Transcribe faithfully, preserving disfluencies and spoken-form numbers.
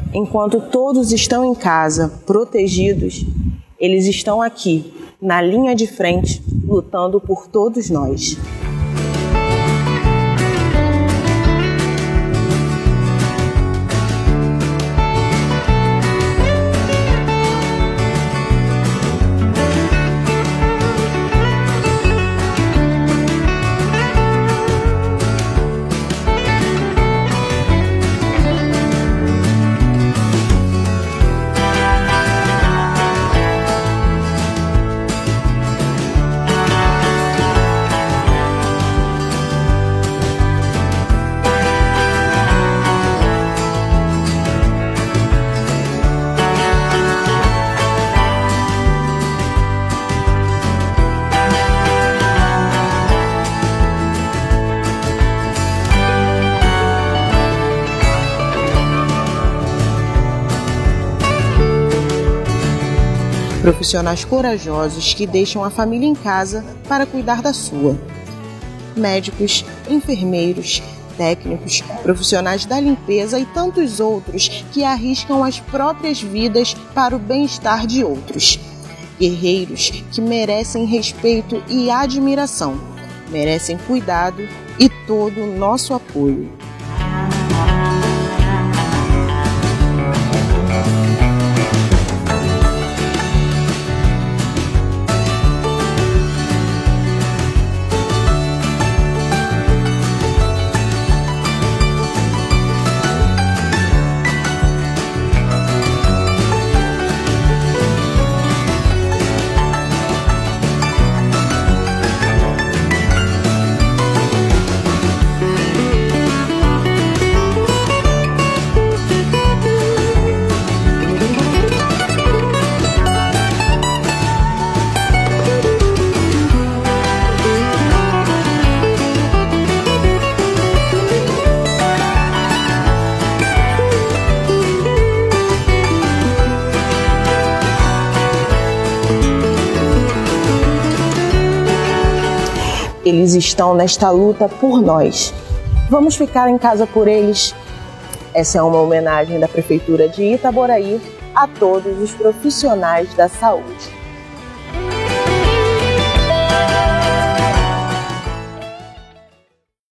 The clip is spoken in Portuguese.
Enquanto todos estão em casa, protegidos, eles estão aqui, na linha de frente, lutando por todos nós. Profissionais corajosos que deixam a família em casa para cuidar da sua. Médicos, enfermeiros, técnicos, profissionais da limpeza e tantos outros que arriscam as próprias vidas para o bem-estar de outros. Guerreiros que merecem respeito e admiração, merecem cuidado e todo o nosso apoio. Eles estão nesta luta por nós. Vamos ficar em casa por eles? Essa é uma homenagem da Prefeitura de Itaboraí a todos os profissionais da saúde.